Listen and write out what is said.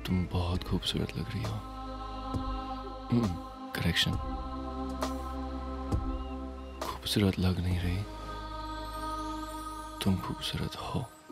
तुम बहुत खूबसूरत लग रही हो। करेक्शन, खूबसूरत लग नहीं रही, तुम खूबसूरत हो।